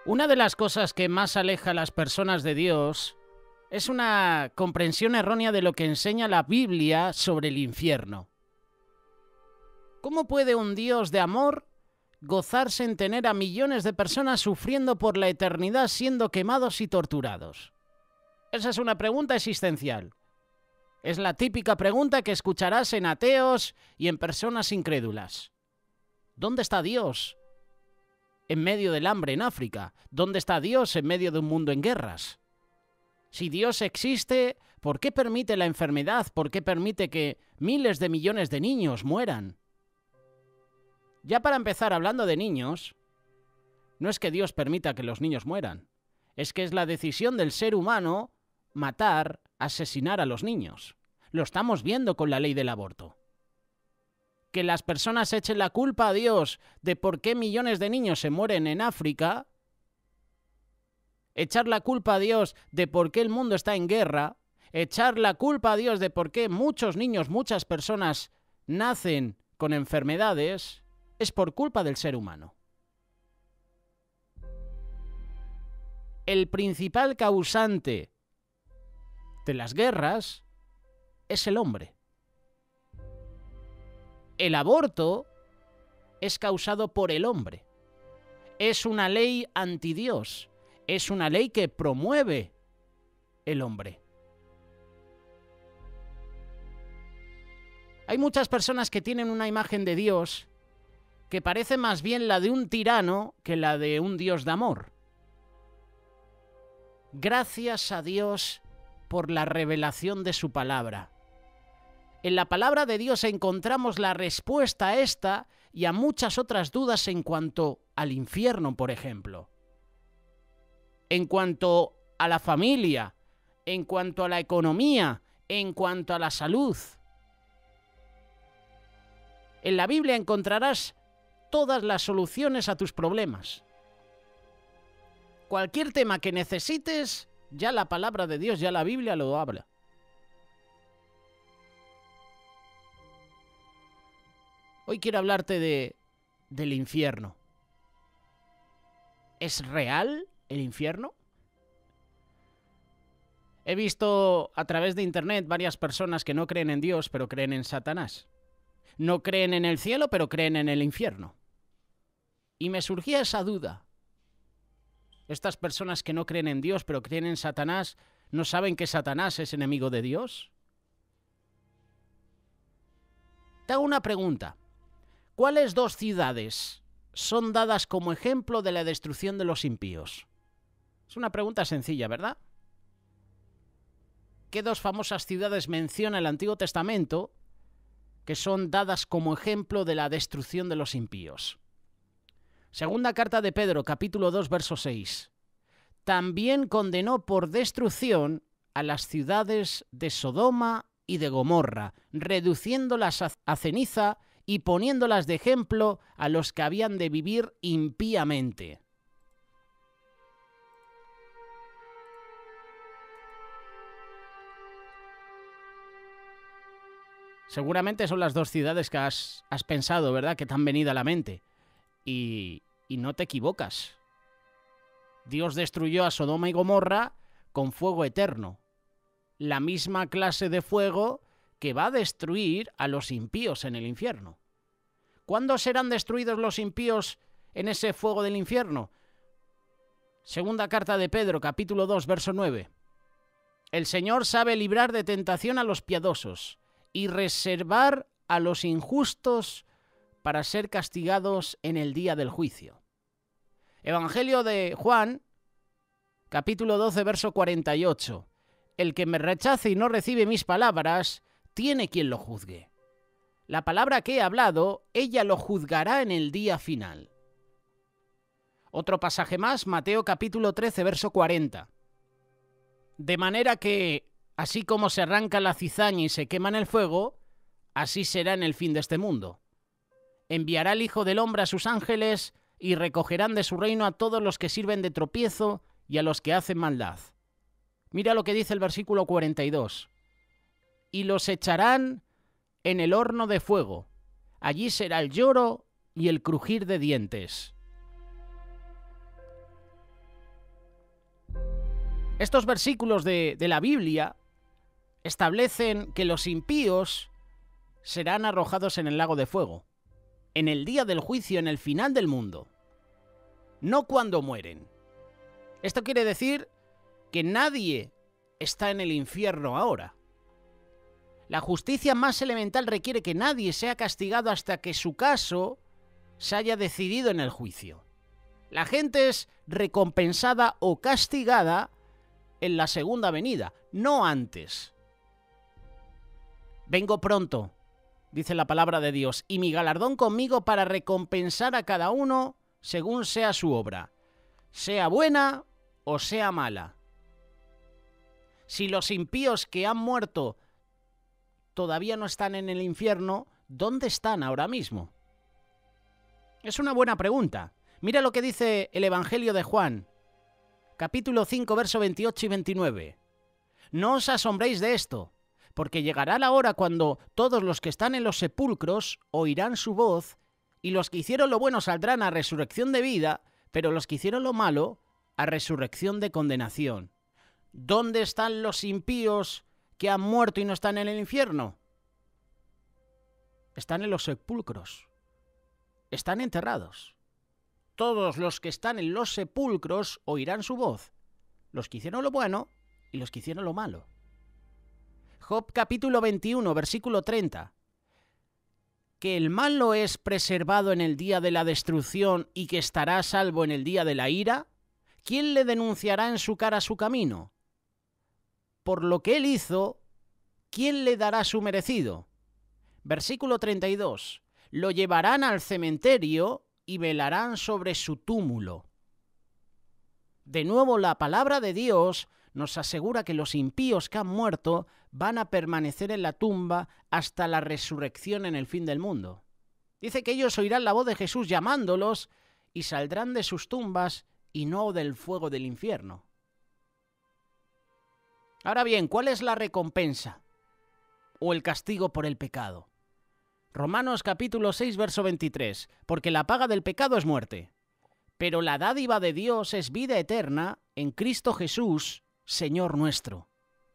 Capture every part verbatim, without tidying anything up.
Una de las cosas que más aleja a las personas de Dios es una comprensión errónea de lo que enseña la Biblia sobre el infierno. ¿Cómo puede un Dios de amor gozarse en tener a millones de personas sufriendo por la eternidad siendo quemados y torturados? Esa es una pregunta existencial. Es la típica pregunta que escucharás en ateos y en personas incrédulas. ¿Dónde está Dios en medio del hambre en África? ¿Dónde está Dios en medio de un mundo en guerras? Si Dios existe, ¿por qué permite la enfermedad? ¿Por qué permite que miles de millones de niños mueran? Ya para empezar, hablando de niños, no es que Dios permita que los niños mueran, es que es la decisión del ser humano matar, asesinar a los niños. Lo estamos viendo con la ley del aborto. Que las personas echen la culpa a Dios de por qué millones de niños se mueren en África, echar la culpa a Dios de por qué el mundo está en guerra, echar la culpa a Dios de por qué muchos niños, muchas personas nacen con enfermedades, es por culpa del ser humano. El principal causante de las guerras es el hombre. El aborto es causado por el hombre. Es una ley antidios. Es una ley que promueve el hombre. Hay muchas personas que tienen una imagen de Dios que parece más bien la de un tirano que la de un Dios de amor. Gracias a Dios por la revelación de su palabra. En la palabra de Dios encontramos la respuesta a esta y a muchas otras dudas en cuanto al infierno, por ejemplo. En cuanto a la familia, en cuanto a la economía, en cuanto a la salud. En la Biblia encontrarás todas las soluciones a tus problemas. Cualquier tema que necesites, ya la palabra de Dios, ya la Biblia lo habla. Hoy quiero hablarte de, del infierno. ¿Es real el infierno? He visto a través de internet varias personas que no creen en Dios, pero creen en Satanás. No creen en el cielo, pero creen en el infierno. Y me surgía esa duda. ¿Estas personas que no creen en Dios, pero creen en Satanás, no saben que Satanás es enemigo de Dios? Te hago una pregunta. ¿Cuáles dos ciudades son dadas como ejemplo de la destrucción de los impíos? Es una pregunta sencilla, ¿verdad? ¿Qué dos famosas ciudades menciona el Antiguo Testamento que son dadas como ejemplo de la destrucción de los impíos? Segunda carta de Pedro, capítulo dos, verso seis. También condenó por destrucción a las ciudades de Sodoma y de Gomorra, reduciéndolas a ceniza y poniéndolas de ejemplo a los que habían de vivir impíamente. Seguramente son las dos ciudades que has, has pensado, ¿verdad?, que te han venido a la mente. Y, y no te equivocas. Dios destruyó a Sodoma y Gomorra con fuego eterno. La misma clase de fuego que va a destruir a los impíos en el infierno. ¿Cuándo serán destruidos los impíos en ese fuego del infierno? Segunda carta de Pedro, capítulo dos, verso nueve. El Señor sabe librar de tentación a los piadosos y reservar a los injustos para ser castigados en el día del juicio. Evangelio de Juan, capítulo doce, verso cuarenta y ocho. El que me rechace y no recibe mis palabras, tiene quien lo juzgue. La palabra que he hablado, ella lo juzgará en el día final. Otro pasaje más, Mateo capítulo trece, verso cuarenta. De manera que, así como se arranca la cizaña y se quema en el fuego, así será en el fin de este mundo. Enviará el Hijo del Hombre a sus ángeles y recogerán de su reino a todos los que sirven de tropiezo y a los que hacen maldad. Mira lo que dice el versículo cuarenta y dos. Y los echarán en el horno de fuego. Allí será el lloro y el crujir de dientes. Estos versículos de, de la Biblia establecen que los impíos serán arrojados en el lago de fuego, en el día del juicio, en el final del mundo, no cuando mueren. Esto quiere decir que nadie está en el infierno ahora. La justicia más elemental requiere que nadie sea castigado hasta que su caso se haya decidido en el juicio. La gente es recompensada o castigada en la segunda venida, no antes. Vengo pronto, dice la palabra de Dios, y mi galardón conmigo para recompensar a cada uno según sea su obra, sea buena o sea mala. Si los impíos que han muerto todavía no están en el infierno, ¿dónde están ahora mismo? Es una buena pregunta. Mira lo que dice el Evangelio de Juan, capítulo cinco, verso veintiocho y veintinueve. No os asombréis de esto, porque llegará la hora cuando todos los que están en los sepulcros oirán su voz, y los que hicieron lo bueno saldrán a resurrección de vida, pero los que hicieron lo malo a resurrección de condenación. ¿Dónde están los impíos que han muerto y no están en el infierno? Están en los sepulcros. Están enterrados. Todos los que están en los sepulcros oirán su voz, los que hicieron lo bueno y los que hicieron lo malo. Job capítulo veintiuno, versículo treinta. Que el malo es preservado en el día de la destrucción y que estará a salvo en el día de la ira. ¿Quién le denunciará en su cara su camino? Por lo que él hizo, ¿quién le dará su merecido? Versículo treinta y dos. Lo llevarán al cementerio y velarán sobre su túmulo. De nuevo, la palabra de Dios nos asegura que los impíos que han muerto van a permanecer en la tumba hasta la resurrección en el fin del mundo. Dice que ellos oirán la voz de Jesús llamándolos y saldrán de sus tumbas y no del fuego del infierno. Ahora bien, ¿cuál es la recompensa o el castigo por el pecado? Romanos capítulo seis, verso veintitrés. Porque la paga del pecado es muerte, pero la dádiva de Dios es vida eterna en Cristo Jesús, Señor nuestro.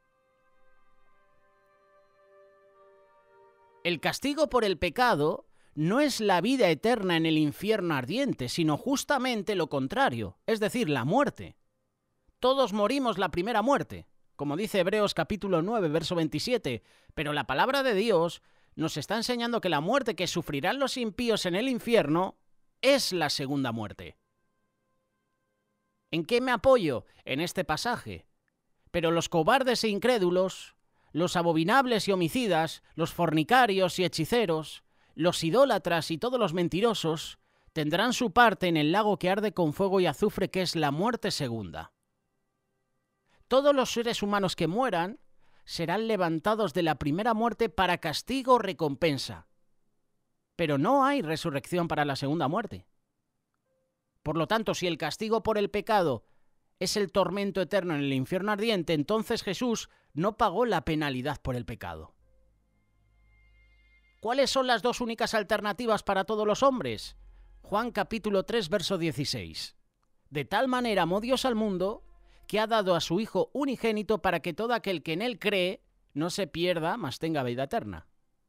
El castigo por el pecado no es la vida eterna en el infierno ardiente, sino justamente lo contrario, es decir, la muerte. Todos morimos la primera muerte, como dice Hebreos capítulo nueve, verso veintisiete, pero la palabra de Dios nos está enseñando que la muerte que sufrirán los impíos en el infierno es la segunda muerte. ¿En qué me apoyo? En este pasaje. Pero los cobardes e incrédulos, los abominables y homicidas, los fornicarios y hechiceros, los idólatras y todos los mentirosos, tendrán su parte en el lago que arde con fuego y azufre, que es la muerte segunda. Todos los seres humanos que mueran serán levantados de la primera muerte para castigo o recompensa. Pero no hay resurrección para la segunda muerte. Por lo tanto, si el castigo por el pecado es el tormento eterno en el infierno ardiente, entonces Jesús no pagó la penalidad por el pecado. ¿Cuáles son las dos únicas alternativas para todos los hombres? Juan capítulo tres, verso dieciséis. De tal manera amó Dios al mundo que ha dado a su Hijo unigénito para que todo aquel que en él cree no se pierda, mas tenga vida eterna.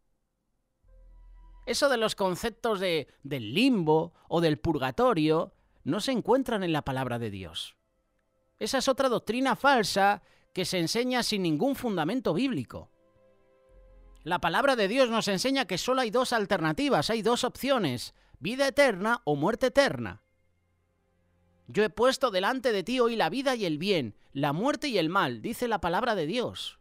Eso de los conceptos de, del limbo o del purgatorio no se encuentran en la palabra de Dios. Esa es otra doctrina falsa que se enseña sin ningún fundamento bíblico. La palabra de Dios nos enseña que solo hay dos alternativas, hay dos opciones, vida eterna o muerte eterna. Yo he puesto delante de ti hoy la vida y el bien, la muerte y el mal, dice la palabra de Dios.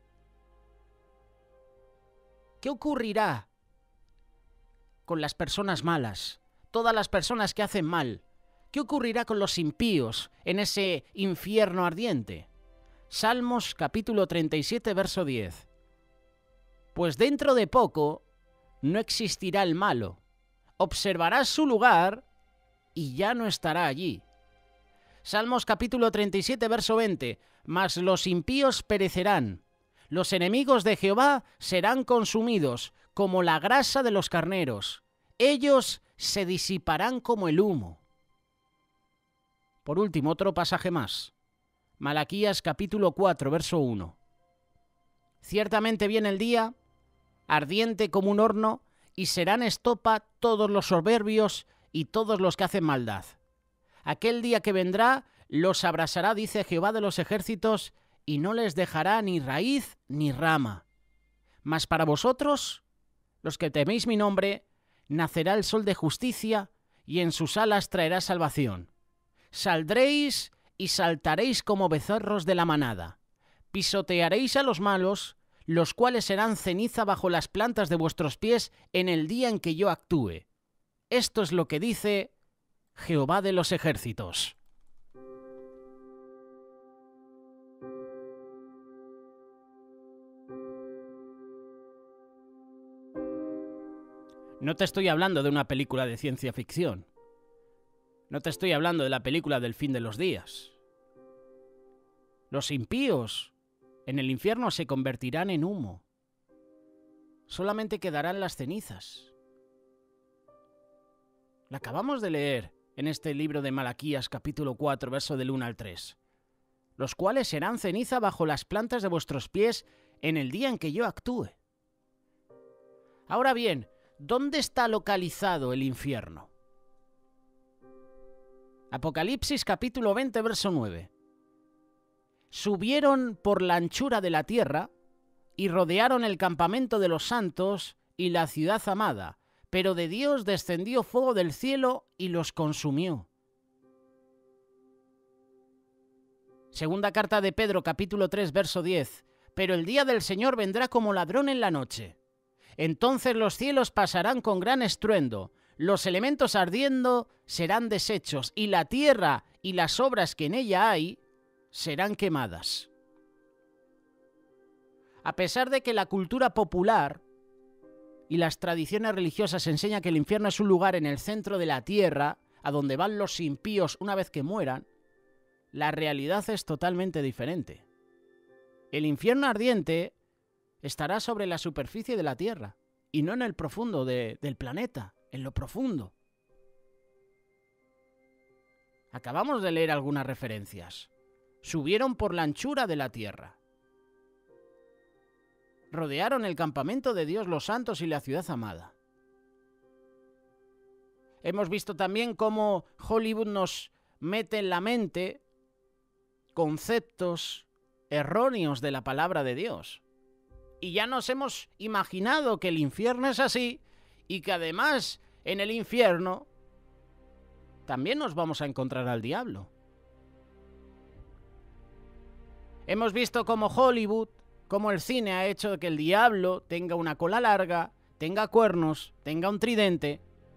¿Qué ocurrirá con las personas malas, todas las personas que hacen mal? ¿Qué ocurrirá con los impíos en ese infierno ardiente? Salmos capítulo treinta y siete, verso diez. Pues dentro de poco no existirá el malo, observarás su lugar y ya no estará allí. Salmos capítulo treinta y siete, verso veinte. Mas los impíos perecerán, los enemigos de Jehová serán consumidos, como la grasa de los carneros. Ellos se disiparán como el humo. Por último, otro pasaje más. Malaquías capítulo cuatro, verso uno. Ciertamente viene el día, ardiente como un horno, y serán estopa todos los soberbios y todos los que hacen maldad. Aquel día que vendrá los abrasará, dice Jehová de los ejércitos, y no les dejará ni raíz ni rama. Mas para vosotros, los que teméis mi nombre, nacerá el sol de justicia, y en sus alas traerá salvación. Saldréis y saltaréis como becerros de la manada. Pisotearéis a los malos, los cuales serán ceniza bajo las plantas de vuestros pies en el día en que yo actúe. Esto es lo que dice Jehová de los ejércitos. No te estoy hablando de una película de ciencia ficción. No te estoy hablando de la película del fin de los días. Los impíos en el infierno se convertirán en humo. Solamente quedarán las cenizas. La acabamos de leer en este libro de Malaquías capítulo cuatro, verso del uno al tres. Los cuales serán ceniza bajo las plantas de vuestros pies en el día en que yo actúe. Ahora bien, ¿dónde está localizado el infierno? Apocalipsis capítulo veinte, verso nueve. Subieron por la anchura de la tierra y rodearon el campamento de los santos y la ciudad amada, pero de Dios descendió fuego del cielo y los consumió. Segunda carta de Pedro capítulo tres, verso diez. Pero el día del Señor vendrá como ladrón en la noche. Entonces los cielos pasarán con gran estruendo, los elementos ardiendo serán deshechos, y la tierra y las obras que en ella hay serán quemadas. A pesar de que la cultura popular y las tradiciones religiosas enseñan que el infierno es un lugar en el centro de la tierra, a donde van los impíos una vez que mueran, la realidad es totalmente diferente. El infierno ardiente estará sobre la superficie de la tierra, y no en el profundo de, del planeta, en lo profundo. Acabamos de leer algunas referencias. Subieron por la anchura de la tierra. Rodearon el campamento de Dios, los santos y la ciudad amada. Hemos visto también cómo Hollywood nos mete en la mente conceptos erróneos de la palabra de Dios. Y ya nos hemos imaginado que el infierno es así y que además en el infierno también nos vamos a encontrar al diablo. Hemos visto cómo Hollywood, cómo el cine ha hecho que el diablo tenga una cola larga, tenga cuernos, tenga un tridente.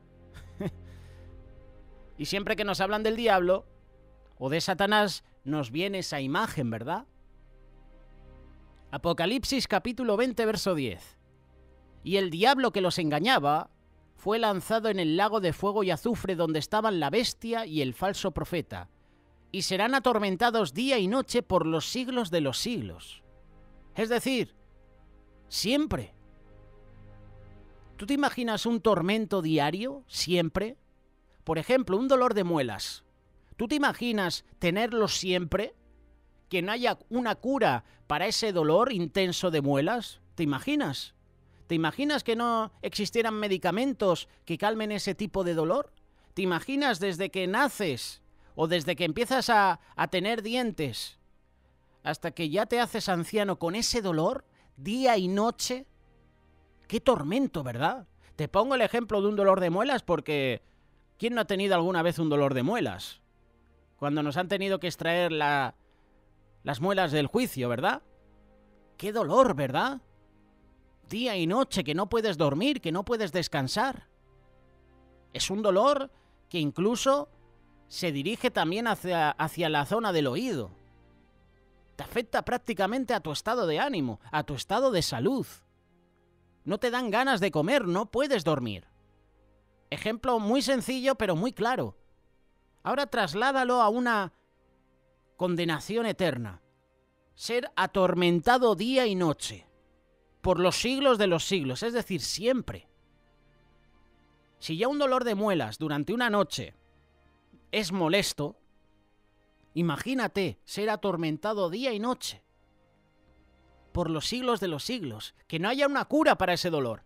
Y siempre que nos hablan del diablo o de Satanás, nos viene esa imagen, ¿verdad? Apocalipsis capítulo veinte, verso diez. Y el diablo que los engañaba fue lanzado en el lago de fuego y azufre donde estaban la bestia y el falso profeta, y serán atormentados día y noche por los siglos de los siglos. Es decir, siempre. ¿Tú te imaginas un tormento diario, siempre? Por ejemplo, un dolor de muelas. ¿Tú te imaginas tenerlo siempre? ¿Que no haya una cura para ese dolor intenso de muelas? ¿Te imaginas? ¿Te imaginas que no existieran medicamentos que calmen ese tipo de dolor? ¿Te imaginas desde que naces o desde que empiezas a, a tener dientes hasta que ya te haces anciano con ese dolor, día y noche? ¡Qué tormento!, ¿verdad? Te pongo el ejemplo de un dolor de muelas porque ¿quién no ha tenido alguna vez un dolor de muelas? Cuando nos han tenido que extraer la, las muelas del juicio, ¿verdad? ¡Qué dolor!, ¿verdad? Día y noche, que no puedes dormir, que no puedes descansar. Es un dolor que incluso se dirige también hacia, hacia la zona del oído. Te afecta prácticamente a tu estado de ánimo, a tu estado de salud. No te dan ganas de comer, no puedes dormir. Ejemplo muy sencillo, pero muy claro. Ahora trasládalo a una condenación eterna. Ser atormentado día y noche, por los siglos de los siglos, es decir, siempre. Si ya un dolor de muelas durante una noche es molesto, Imagínate ser atormentado día y noche por los siglos de los siglos, que no haya una cura para ese dolor.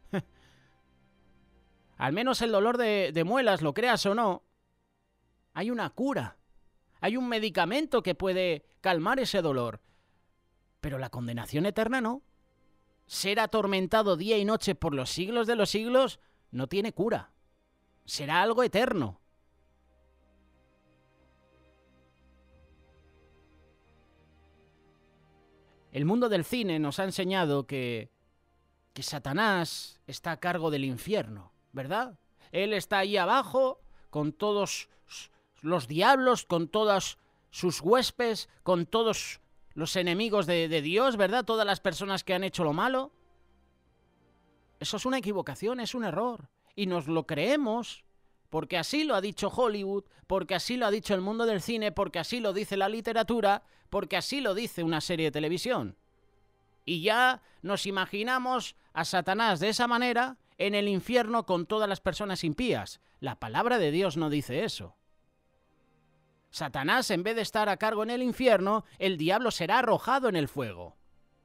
Al menos el dolor de, de muelas, lo creas o no, hay una cura, hay un medicamento que puede calmar ese dolor. Pero la condenación eterna no. Ser atormentado día y noche por los siglos de los siglos no tiene cura. Será algo eterno. El mundo del cine nos ha enseñado que, que Satanás está a cargo del infierno, ¿verdad? Él está ahí abajo con todos los diablos, con todos sus huéspedes, con todos los enemigos de, de Dios, ¿verdad? Todas las personas que han hecho lo malo. Eso es una equivocación, es un error. Y nos lo creemos porque así lo ha dicho Hollywood, porque así lo ha dicho el mundo del cine, porque así lo dice la literatura, porque así lo dice una serie de televisión. Y ya nos imaginamos a Satanás de esa manera en el infierno con todas las personas impías. La palabra de Dios no dice eso. Satanás, en vez de estar a cargo en el infierno, el diablo será arrojado en el fuego.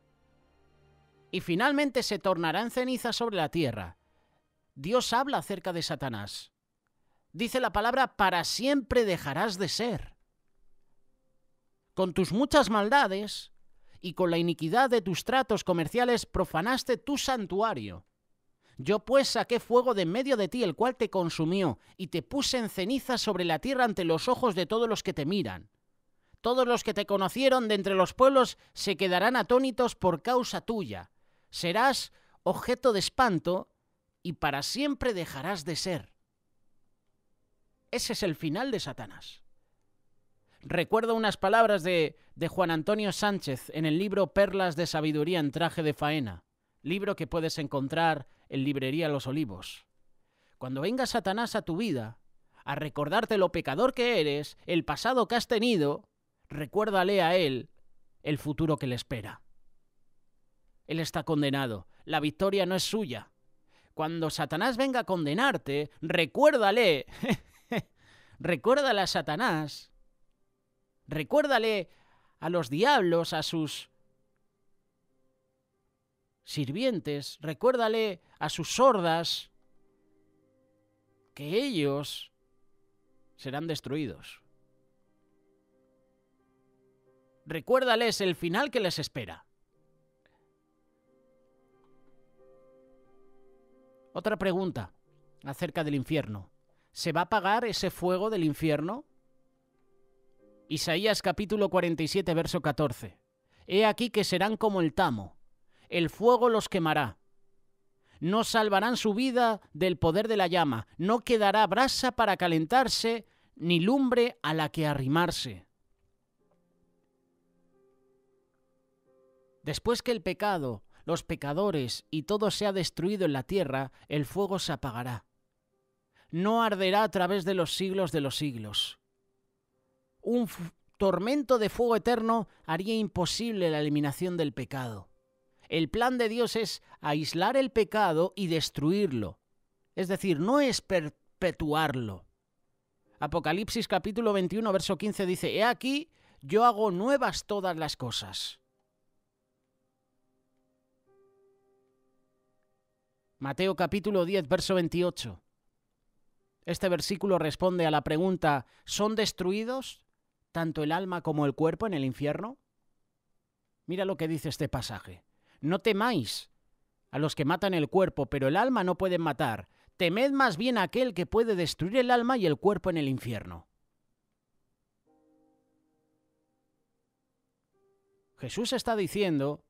Y finalmente se tornará en ceniza sobre la tierra. Dios habla acerca de Satanás. Dice la palabra, para siempre dejarás de ser. Con tus muchas maldades y con la iniquidad de tus tratos comerciales profanaste tu santuario. Yo pues saqué fuego de en medio de ti, el cual te consumió, y te puse en ceniza sobre la tierra ante los ojos de todos los que te miran. Todos los que te conocieron de entre los pueblos se quedarán atónitos por causa tuya. Serás objeto de espanto y para siempre dejarás de ser. Ese es el final de Satanás. Recuerdo unas palabras de, de Juan Antonio Sánchez en el libro Perlas de Sabiduría en traje de faena, libro que puedes encontrar en Librería Los Olivos. Cuando venga Satanás a tu vida, a recordarte lo pecador que eres, el pasado que has tenido, recuérdale a él el futuro que le espera. Él está condenado, la victoria no es suya. Cuando Satanás venga a condenarte, recuérdale, recuérdale a Satanás, recuérdale a los diablos, a sus sirvientes, recuérdale a sus sordas, que ellos serán destruidos. Recuérdales el final que les espera. Otra pregunta acerca del infierno. ¿Se va a apagar ese fuego del infierno? Isaías capítulo cuarenta y siete, verso catorce. He aquí que serán como el tamo. El fuego los quemará. No salvarán su vida del poder de la llama. No quedará brasa para calentarse, ni lumbre a la que arrimarse. Después que el pecado, los pecadores y todo sea destruido en la tierra, el fuego se apagará. No arderá a través de los siglos de los siglos. Un tormento de fuego eterno haría imposible la eliminación del pecado. El plan de Dios es aislar el pecado y destruirlo. Es decir, no es perpetuarlo. Apocalipsis capítulo veintiuno, verso quince dice, He aquí, yo hago nuevas todas las cosas. Mateo capítulo diez, verso veintiocho. Este versículo responde a la pregunta, ¿son destruidos tanto el alma como el cuerpo en el infierno? Mira lo que dice este pasaje. No temáis a los que matan el cuerpo, pero el alma no pueden matar. Temed más bien a aquel que puede destruir el alma y el cuerpo en el infierno. Jesús está diciendo,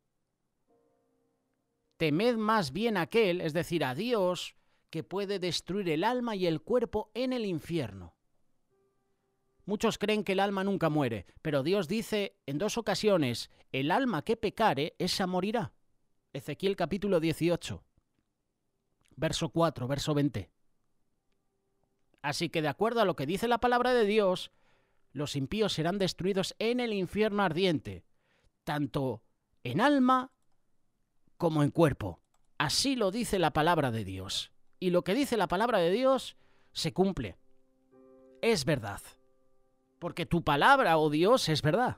temed más bien a aquel, es decir, a Dios, que puede destruir el alma y el cuerpo en el infierno. Muchos creen que el alma nunca muere, pero Dios dice en dos ocasiones, el alma que pecare, esa morirá. Ezequiel capítulo dieciocho, verso cuatro, verso veinte. Así que de acuerdo a lo que dice la palabra de Dios, los impíos serán destruidos en el infierno ardiente, tanto en alma como en cuerpo. Así lo dice la palabra de Dios. Y lo que dice la palabra de Dios se cumple. Es verdad. porque tu palabra, oh Dios, es verdad.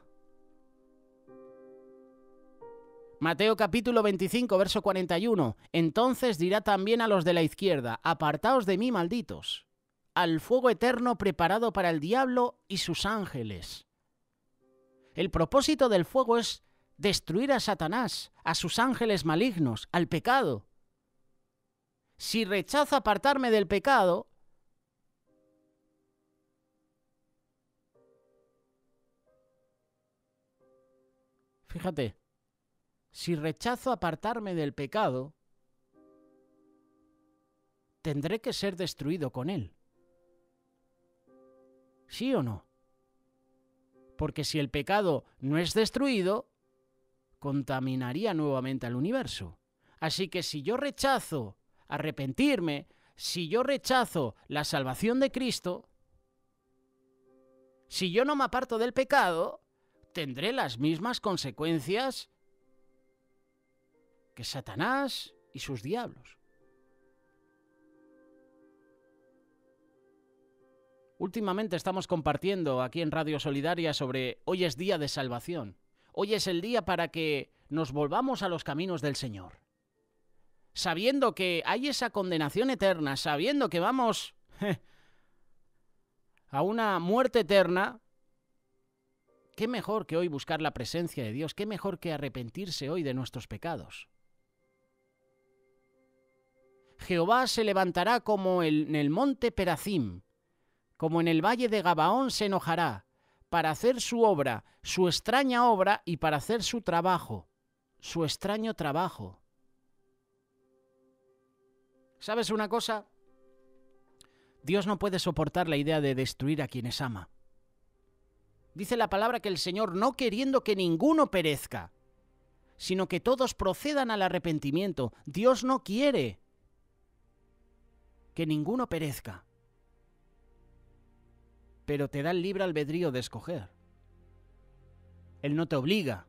Mateo capítulo veinticinco, verso cuarenta y uno. Entonces dirá también a los de la izquierda, apartaos de mí, malditos, al fuego eterno preparado para el diablo y sus ángeles. El propósito del fuego es destruir a Satanás, a sus ángeles malignos, al pecado. Si rechazo apartarme del pecado, fíjate, si rechazo apartarme del pecado, tendré que ser destruido con él. ¿Sí o no? Porque si el pecado no es destruido, contaminaría nuevamente al universo. Así que si yo rechazo arrepentirme, si yo rechazo la salvación de Cristo, si yo no me aparto del pecado, tendré las mismas consecuencias que Satanás y sus diablos. Últimamente estamos compartiendo aquí en Radio Solidaria sobre hoy es día de salvación. Hoy es el día para que nos volvamos a los caminos del Señor. Sabiendo que hay esa condenación eterna, sabiendo que vamos a una muerte eterna, qué mejor que hoy buscar la presencia de Dios, qué mejor que arrepentirse hoy de nuestros pecados. Jehová se levantará como en el monte Perazim, como en el valle de Gabaón se enojará, para hacer su obra, su extraña obra, y para hacer su trabajo, su extraño trabajo. ¿Sabes una cosa? Dios no puede soportar la idea de destruir a quienes ama. Dice la palabra que el Señor, no queriendo que ninguno perezca, sino que todos procedan al arrepentimiento. Dios no quiere que ninguno perezca, pero te da el libre albedrío de escoger. Él no te obliga.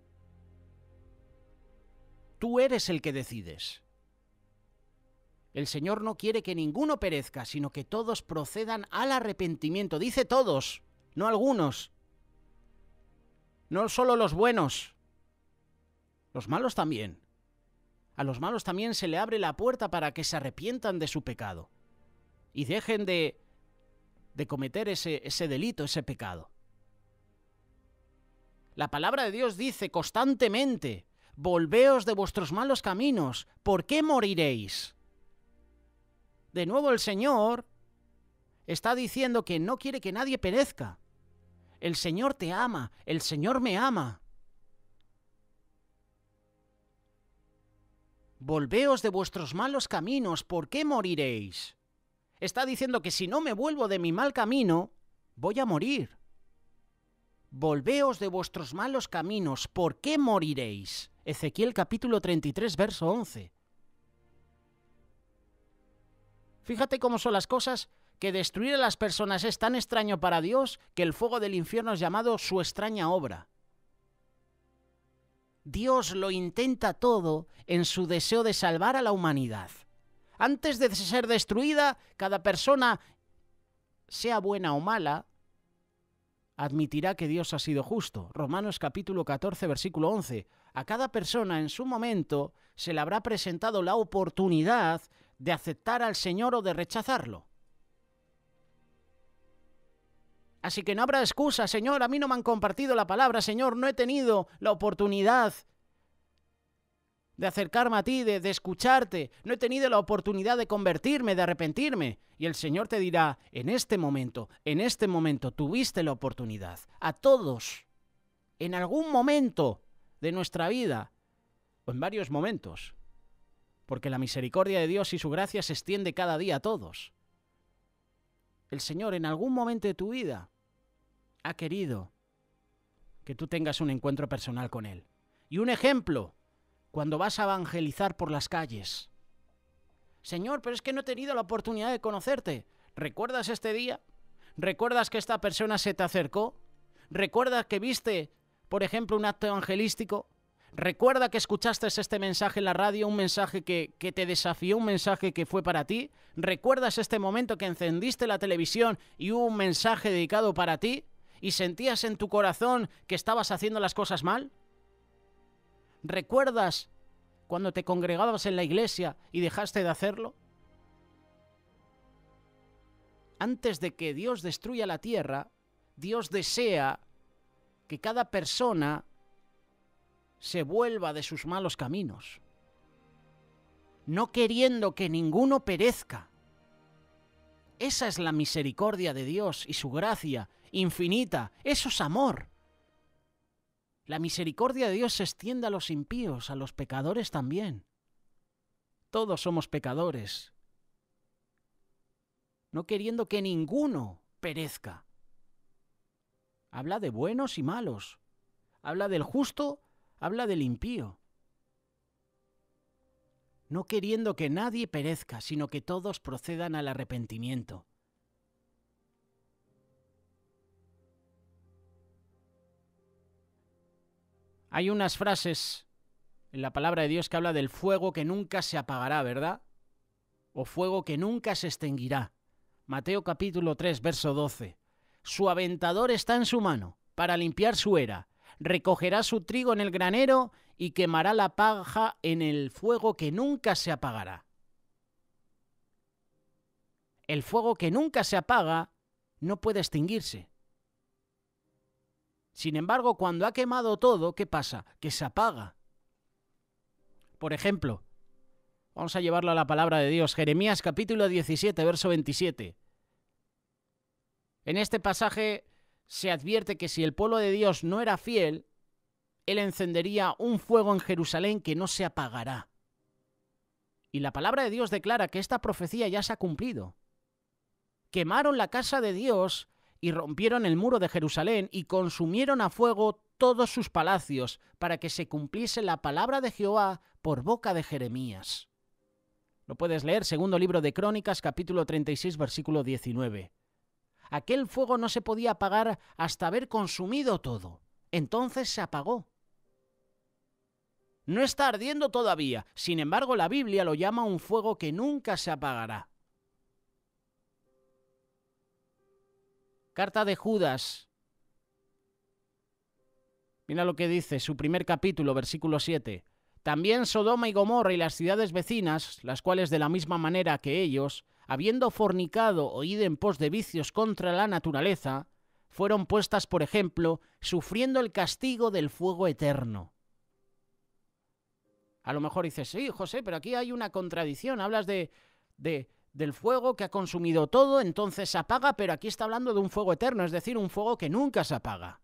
Tú eres el que decides. El Señor no quiere que ninguno perezca, sino que todos procedan al arrepentimiento. Dice todos, no algunos. No solo los buenos. Los malos también. A los malos también se le abre la puerta para que se arrepientan de su pecado y dejen de, de cometer ese, ese delito, ese pecado. La palabra de Dios dice constantemente, volveos de vuestros malos caminos, ¿por qué moriréis? De nuevo el Señor está diciendo que no quiere que nadie perezca. El Señor te ama, el Señor me ama. Volveos de vuestros malos caminos, ¿por qué moriréis? Está diciendo que si no me vuelvo de mi mal camino, voy a morir. Volveos de vuestros malos caminos, ¿por qué moriréis? Ezequiel capítulo treinta y tres, verso once. Fíjate cómo son las cosas, que destruir a las personas es tan extraño para Dios que el fuego del infierno es llamado su extraña obra. Dios lo intenta todo en su deseo de salvar a la humanidad. Antes de ser destruida, cada persona, sea buena o mala, admitirá que Dios ha sido justo. Romanos capítulo catorce, versículo once. A cada persona en su momento se le habrá presentado la oportunidad de aceptar al Señor o de rechazarlo. Así que no habrá excusa, Señor, a mí no me han compartido la palabra, Señor, no he tenido la oportunidad de acercarme a ti, de, de escucharte, no he tenido la oportunidad de convertirme, de arrepentirme. Y el Señor te dirá, en este momento, en este momento tuviste la oportunidad. A todos, en algún momento de nuestra vida, o en varios momentos, porque la misericordia de Dios y su gracia se extiende cada día a todos. El Señor en algún momento de tu vida ha querido que tú tengas un encuentro personal con Él. Y un ejemplo, cuando vas a evangelizar por las calles. Señor, pero es que no he tenido la oportunidad de conocerte. ¿Recuerdas este día? ¿Recuerdas que esta persona se te acercó? ¿Recuerdas que viste, por ejemplo, un acto evangelístico? ¿Recuerda que escuchaste este mensaje en la radio, un mensaje que, que te desafió, un mensaje que fue para ti? ¿Recuerdas este momento que encendiste la televisión y hubo un mensaje dedicado para ti? y sentías en tu corazón que estabas haciendo las cosas mal? ¿Recuerdas cuando te congregabas en la iglesia y dejaste de hacerlo? Antes de que Dios destruya la tierra, Dios desea que cada persona se vuelva de sus malos caminos, no queriendo que ninguno perezca. Esa es la misericordia de Dios y su gracia infinita. Eso es amor. La misericordia de Dios se extiende a los impíos, a los pecadores también. Todos somos pecadores, no queriendo que ninguno perezca. Habla de buenos y malos. Habla del justo, habla del impío. No queriendo que nadie perezca, sino que todos procedan al arrepentimiento. Hay unas frases en la palabra de Dios que habla del fuego que nunca se apagará, ¿verdad? O fuego que nunca se extinguirá. Mateo capítulo tres, verso doce. Su aventador está en su mano para limpiar su era. Recogerá su trigo en el granero y quemará la paja en el fuego que nunca se apagará. El fuego que nunca se apaga no puede extinguirse. Sin embargo, cuando ha quemado todo, ¿qué pasa? Que se apaga. Por ejemplo, vamos a llevarlo a la palabra de Dios. Jeremías capítulo diecisiete, verso veintisiete. En este pasaje se advierte que si el pueblo de Dios no era fiel, Él encendería un fuego en Jerusalén que no se apagará. Y la palabra de Dios declara que esta profecía ya se ha cumplido. Quemaron la casa de Dios y rompieron el muro de Jerusalén y consumieron a fuego todos sus palacios para que se cumpliese la palabra de Jehová por boca de Jeremías. Lo puedes leer, segundo libro de Crónicas, capítulo treinta y seis, versículo diecinueve. Aquel fuego no se podía apagar hasta haber consumido todo. Entonces se apagó. No está ardiendo todavía. Sin embargo, la Biblia lo llama un fuego que nunca se apagará. Carta de Judas. Mira lo que dice, su primer capítulo, versículo siete. También Sodoma y Gomorra y las ciudades vecinas, las cuales de la misma manera que ellos, habiendo fornicado o ido en pos de vicios contra la naturaleza, fueron puestas por ejemplo, sufriendo el castigo del fuego eterno. A lo mejor dices, sí, José, pero aquí hay una contradicción. Hablas de, de, del fuego que ha consumido todo, entonces se apaga, pero aquí está hablando de un fuego eterno, es decir, un fuego que nunca se apaga.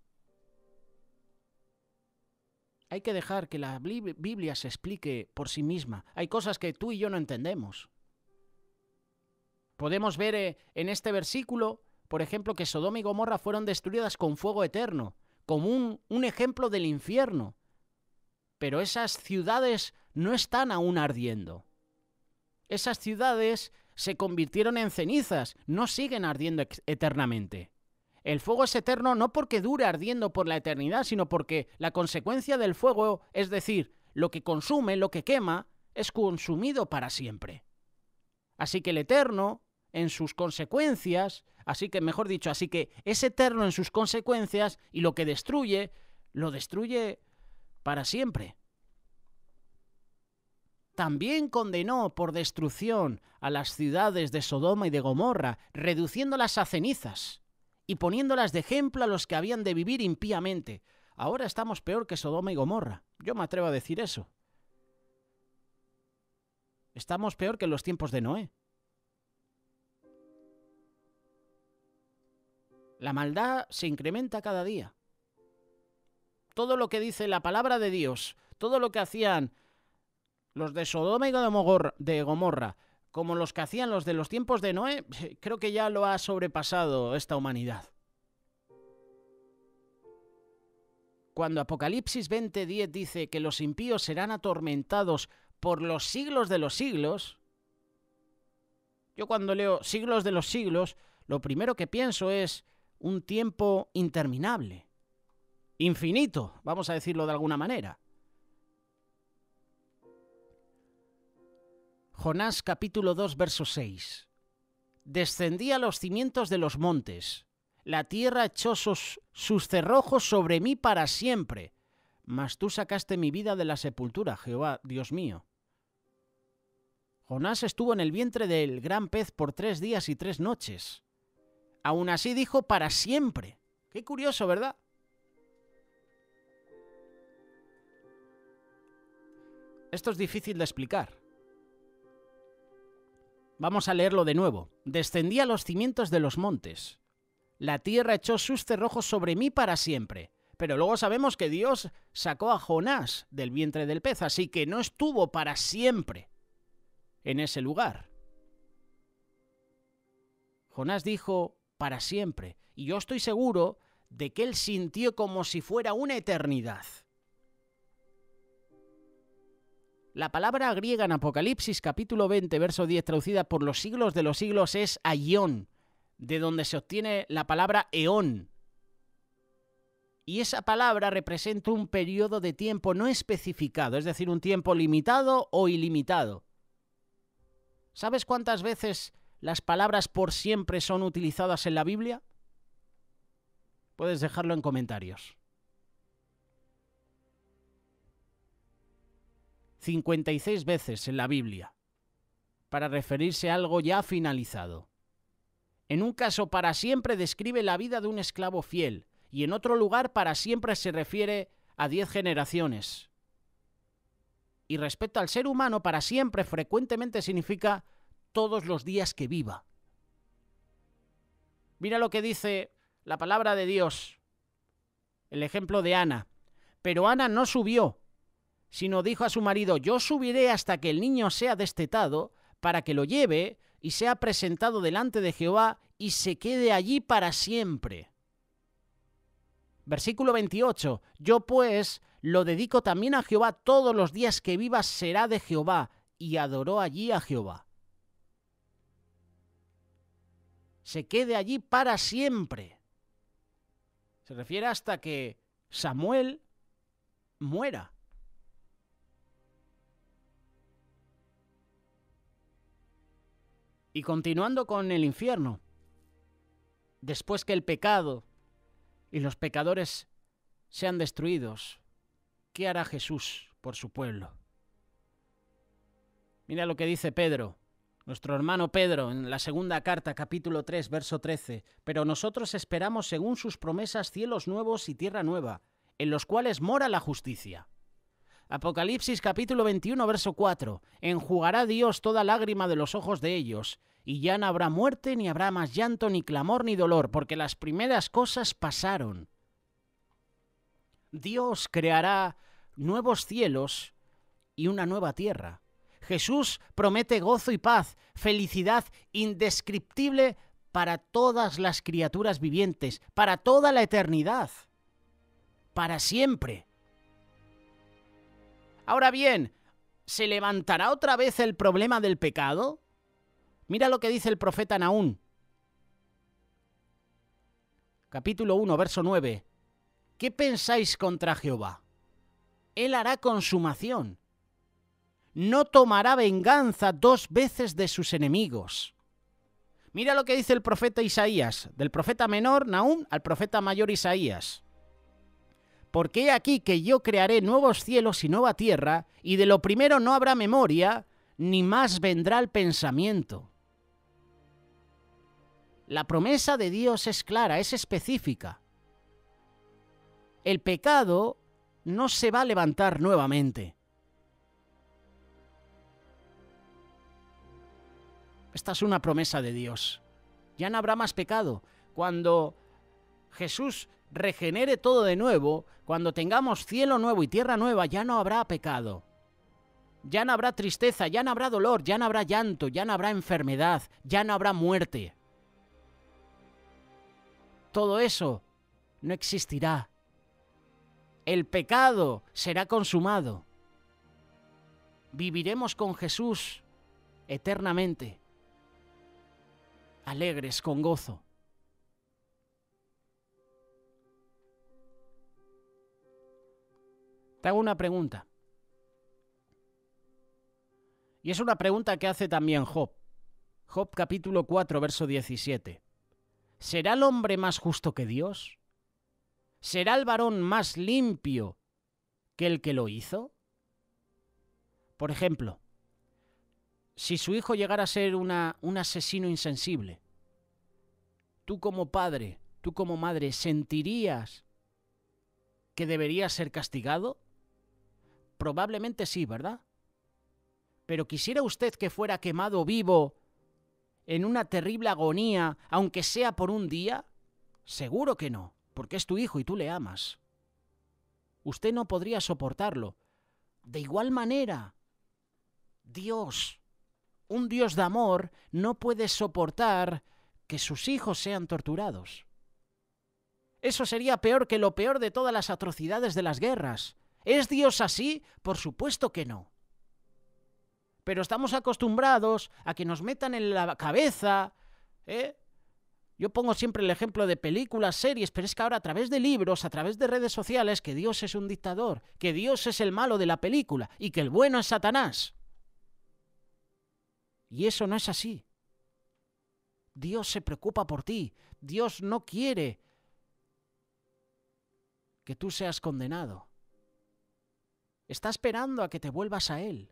Hay que dejar que la Biblia se explique por sí misma. Hay cosas que tú y yo no entendemos. Podemos ver eh, en este versículo, por ejemplo, que Sodoma y Gomorra fueron destruidas con fuego eterno, como un, un ejemplo del infierno. Pero esas ciudades no están aún ardiendo. Esas ciudades se convirtieron en cenizas, no siguen ardiendo eternamente. El fuego es eterno no porque dure ardiendo por la eternidad, sino porque la consecuencia del fuego, es decir, lo que consume, lo que quema, es consumido para siempre. Así que el eterno, en sus consecuencias, así que, mejor dicho, así que es eterno en sus consecuencias y lo que destruye, lo destruye para siempre. También condenó por destrucción a las ciudades de Sodoma y de Gomorra, reduciéndolas a cenizas y poniéndolas de ejemplo a los que habían de vivir impíamente. Ahora estamos peor que Sodoma y Gomorra. Yo me atrevo a decir eso. Estamos peor que en los tiempos de Noé. La maldad se incrementa cada día. Todo lo que dice la palabra de Dios, todo lo que hacían los de Sodoma y de Gomorra, como los que hacían los de los tiempos de Noé, creo que ya lo ha sobrepasado esta humanidad. Cuando Apocalipsis veinte diez dice que los impíos serán atormentados por los siglos de los siglos, yo cuando leo siglos de los siglos, lo primero que pienso es un tiempo interminable, infinito, vamos a decirlo de alguna manera. Jonás capítulo dos, verso seis. Descendí a los cimientos de los montes, La tierra echó sus, sus cerrojos sobre mí para siempre. Mas tú sacaste mi vida de la sepultura, Jehová, Dios mío. Jonás estuvo en el vientre del gran pez por tres días y tres noches. Aún así dijo para siempre. Qué curioso, ¿verdad? Esto es difícil de explicar. Vamos a leerlo de nuevo. Descendí a los cimientos de los montes. La tierra echó sus cerrojos sobre mí para siempre. Pero luego sabemos que Dios sacó a Jonás del vientre del pez, así que no estuvo para siempre en ese lugar. Jonás dijo para siempre, y yo estoy seguro de que él sintió como si fuera una eternidad. La palabra griega en Apocalipsis capítulo veinte, verso diez, traducida por los siglos de los siglos, es aión, de donde se obtiene la palabra eón. Y esa palabra representa un periodo de tiempo no especificado, es decir, un tiempo limitado o ilimitado. ¿Sabes cuántas veces las palabras por siempre son utilizadas en la Biblia? Puedes dejarlo en comentarios. cincuenta y seis veces en la Biblia, para referirse a algo ya finalizado. En un caso, para siempre describe la vida de un esclavo fiel, y en otro lugar, para siempre se refiere a diez generaciones. Y respecto al ser humano, para siempre frecuentemente significa todos los días que viva. Mira lo que dice la palabra de Dios, el ejemplo de Ana. Pero Ana no subió, sino dijo a su marido, yo subiré hasta que el niño sea destetado, para que lo lleve y sea presentado delante de Jehová y se quede allí para siempre. Versículo veintiocho, yo pues lo dedico también a Jehová, todos los días que viva será de Jehová, y adoró allí a Jehová. Se quede allí para siempre. Se refiere hasta que Samuel muera. Y continuando con el infierno, después que el pecado y los pecadores sean destruidos, ¿qué hará Jesús por su pueblo? Mira lo que dice Pedro, nuestro hermano Pedro, en la segunda carta, capítulo tres, verso trece. Pero nosotros esperamos según sus promesas cielos nuevos y tierra nueva, en los cuales mora la justicia. Apocalipsis capítulo veintiuno, verso cuatro. Enjugará Dios toda lágrima de los ojos de ellos, y ya no habrá muerte, ni habrá más llanto, ni clamor, ni dolor, porque las primeras cosas pasaron. Dios creará nuevos cielos y una nueva tierra. Jesús promete gozo y paz, felicidad indescriptible para todas las criaturas vivientes, para toda la eternidad, para siempre. Ahora bien, ¿se levantará otra vez el problema del pecado? Mira lo que dice el profeta Nahum. Capítulo uno, verso nueve. ¿Qué pensáis contra Jehová? Él hará consumación. No tomará venganza dos veces de sus enemigos. Mira lo que dice el profeta Isaías, del profeta menor Nahum al profeta mayor Isaías. Porque he aquí que yo crearé nuevos cielos y nueva tierra, y de lo primero no habrá memoria, ni más vendrá el pensamiento. La promesa de Dios es clara, es específica. El pecado no se va a levantar nuevamente. Esta es una promesa de Dios. Ya no habrá más pecado. Cuando Jesús regenere todo de nuevo, cuando tengamos cielo nuevo y tierra nueva, ya no habrá pecado. Ya no habrá tristeza, ya no habrá dolor, ya no habrá llanto, ya no habrá enfermedad, ya no habrá muerte. Todo eso no existirá. El pecado será consumado. Viviremos con Jesús eternamente, alegres, con gozo. Te hago una pregunta. Y es una pregunta que hace también Job. Job capítulo cuatro, verso diecisiete. ¿Será el hombre más justo que Dios? ¿Será el varón más limpio que el que lo hizo? Por ejemplo, si su hijo llegara a ser una, un asesino insensible, tú como padre, tú como madre, ¿sentirías que debería ser castigado? Probablemente sí, ¿verdad? Pero ¿quisiera usted que fuera quemado vivo en una terrible agonía, aunque sea por un día? Seguro que no, porque es tu hijo y tú le amas. Usted no podría soportarlo. De igual manera, Dios, un Dios de amor, no puede soportar que sus hijos sean torturados. Eso sería peor que lo peor de todas las atrocidades de las guerras. ¿Es Dios así? Por supuesto que no. Pero estamos acostumbrados a que nos metan en la cabeza, ¿eh? Yo pongo siempre el ejemplo de películas, series, pero es que ahora a través de libros, a través de redes sociales, que Dios es un dictador, que Dios es el malo de la película y que el bueno es Satanás. Y eso no es así. Dios se preocupa por ti. Dios no quiere que tú seas condenado. Está esperando a que te vuelvas a Él.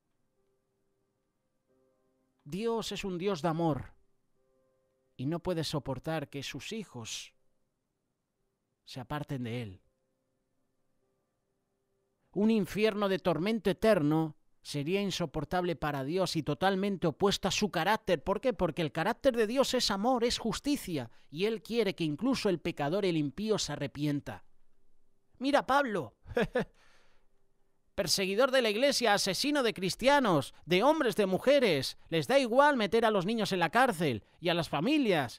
Dios es un Dios de amor y no puede soportar que sus hijos se aparten de Él. Un infierno de tormento eterno sería insoportable para Dios y totalmente opuesto a su carácter. ¿Por qué? Porque el carácter de Dios es amor, es justicia, y Él quiere que incluso el pecador, el impío, se arrepienta. Mira Pablo, perseguidor de la iglesia, asesino de cristianos, de hombres, de mujeres. Les da igual meter a los niños en la cárcel y a las familias.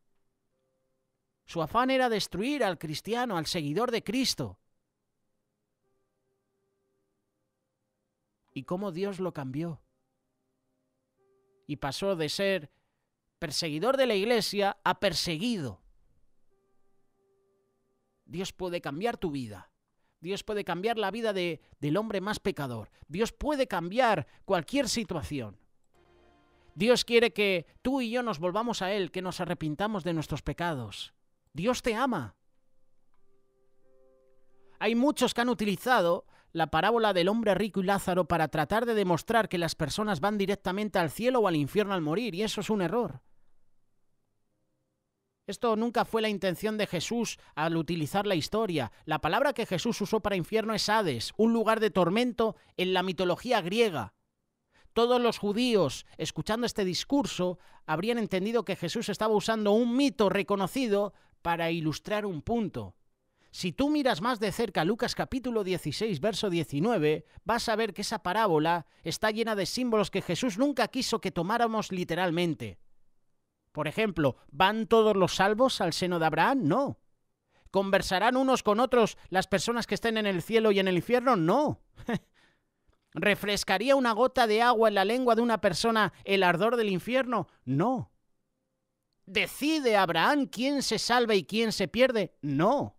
Su afán era destruir al cristiano, al seguidor de Cristo. ¿Y cómo Dios lo cambió? Y pasó de ser perseguidor de la iglesia a perseguido. Dios puede cambiar tu vida. Dios puede cambiar la vida de, del hombre más pecador. Dios puede cambiar cualquier situación. Dios quiere que tú y yo nos volvamos a Él, que nos arrepintamos de nuestros pecados. Dios te ama. Hay muchos que han utilizado la parábola del hombre rico y Lázaro para tratar de demostrar que las personas van directamente al cielo o al infierno al morir, y eso es un error. Esto nunca fue la intención de Jesús al utilizar la historia. La palabra que Jesús usó para infierno es Hades, un lugar de tormento en la mitología griega. Todos los judíos, escuchando este discurso, habrían entendido que Jesús estaba usando un mito reconocido para ilustrar un punto. Si tú miras más de cerca Lucas capítulo dieciséis, verso diecinueve, vas a ver que esa parábola está llena de símbolos que Jesús nunca quiso que tomáramos literalmente. Por ejemplo, ¿van todos los salvos al seno de Abraham? No. ¿Conversarán unos con otros las personas que estén en el cielo y en el infierno? No. ¿Refrescaría una gota de agua en la lengua de una persona el ardor del infierno? No. ¿Decide Abraham quién se salva y quién se pierde? No.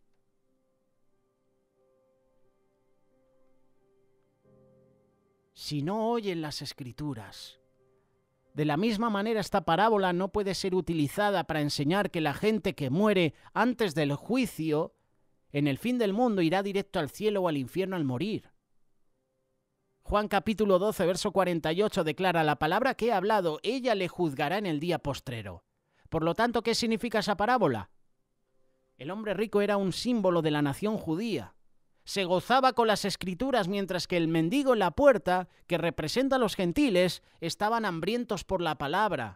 Si no oyen las Escrituras. De la misma manera, esta parábola no puede ser utilizada para enseñar que la gente que muere antes del juicio, en el fin del mundo, irá directo al cielo o al infierno al morir. Juan capítulo doce, verso cuarenta y ocho declara: la palabra que he hablado, ella le juzgará en el día postrero. Por lo tanto, ¿qué significa esa parábola? El hombre rico era un símbolo de la nación judía. Se gozaba con las Escrituras, mientras que el mendigo en la puerta, que representa a los gentiles, estaban hambrientos por la palabra.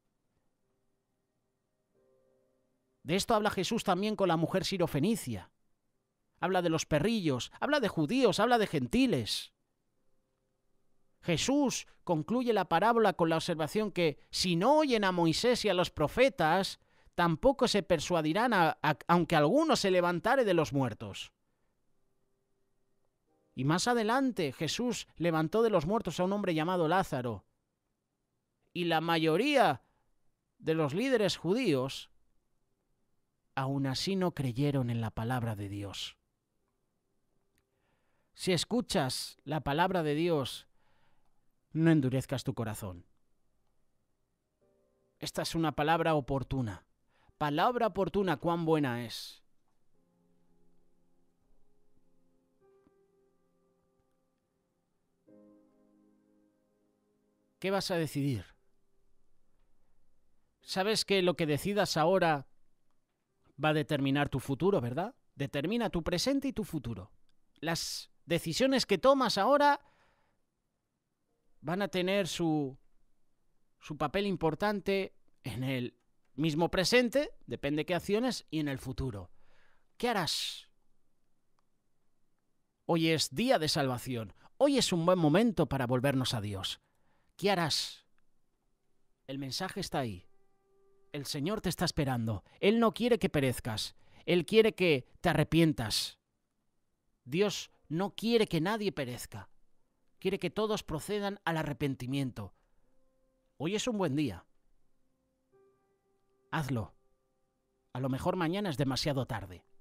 De esto habla Jesús también con la mujer sirofenicia. Habla de los perrillos, habla de judíos, habla de gentiles. Jesús concluye la parábola con la observación que si no oyen a Moisés y a los profetas, tampoco se persuadirán, a, a, aunque alguno se levantare de los muertos. Y más adelante Jesús levantó de los muertos a un hombre llamado Lázaro. Y la mayoría de los líderes judíos aún así no creyeron en la palabra de Dios. Si escuchas la palabra de Dios, no endurezcas tu corazón. Esta es una palabra oportuna. palabra oportuna, cuán buena es. ¿Qué vas a decidir? Sabes que lo que decidas ahora va a determinar tu futuro, ¿verdad? Determina tu presente y tu futuro. Las decisiones que tomas ahora van a tener su, su papel importante en el mismo presente, depende de qué acciones, y en el futuro. ¿Qué harás? Hoy es día de salvación. Hoy es un buen momento para volvernos a Dios. ¿Qué harás? El mensaje está ahí. El Señor te está esperando. Él no quiere que perezcas. Él quiere que te arrepientas. Dios no quiere que nadie perezca. Quiere que todos procedan al arrepentimiento. Hoy es un buen día. Hazlo. A lo mejor mañana es demasiado tarde.